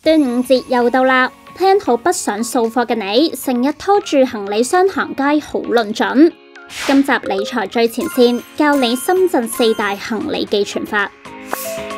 端午節又到啦，plan好北上掃貨嘅你，成日拖住行李箱行街好論盡。今集理財最前線，教你深圳4大行李寄存法。